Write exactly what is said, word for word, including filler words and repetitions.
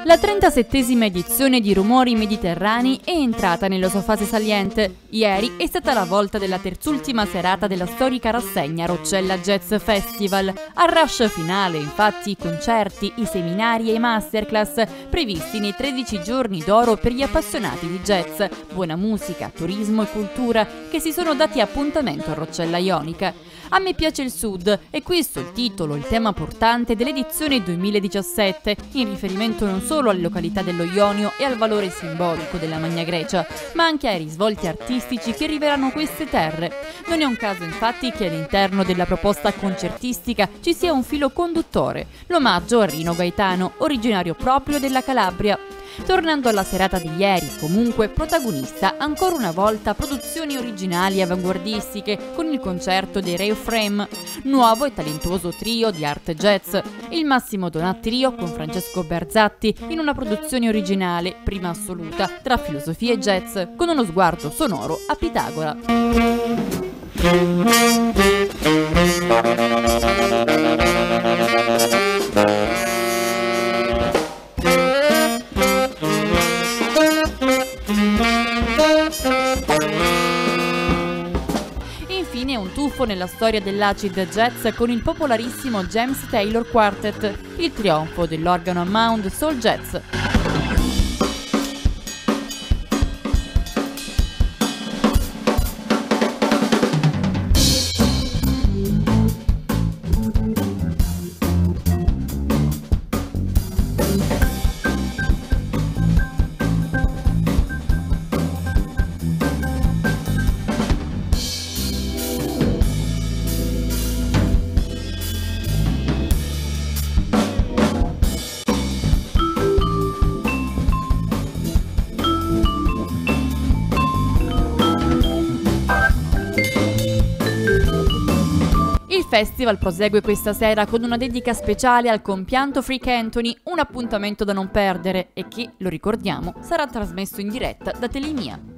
La trentasettesima edizione di Rumori Mediterranei è entrata nella sua fase saliente. Ieri è stata la volta della terzultima serata della storica rassegna Roccella Jazz Festival. Al rush finale, infatti, i concerti, i seminari e i masterclass previsti nei tredici giorni d'oro per gli appassionati di jazz, buona musica, turismo e cultura che si sono dati appuntamento a Roccella Ionica. A me piace il Sud e questo è il titolo, il tema portante dell'edizione duemiladiciassette, in riferimento non solo alle località dello Ionio e al valore simbolico della Magna Grecia, ma anche ai risvolti artistici che rivelano queste terre. Non è un caso infatti che all'interno della proposta concertistica ci sia un filo conduttore, l'omaggio a Rino Gaetano, originario proprio della Calabria. Tornando alla serata di ieri, comunque, protagonista ancora una volta produzioni originali e avanguardistiche con il concerto dei Reframe, nuovo e talentuoso trio di art jazz, il Massimo Donati Trio con Francesco Berzatti in una produzione originale, prima assoluta, tra filosofia e jazz, con uno sguardo sonoro a Pitagora. Infine un tuffo nella storia dell'acid jazz con il popolarissimo James Taylor Quartet, il trionfo dell'organo Hammond Soul Jazz. Il festival prosegue questa sera con una dedica speciale al compianto Freak Anthony, un appuntamento da non perdere e che, lo ricordiamo, sarà trasmesso in diretta da Telemia.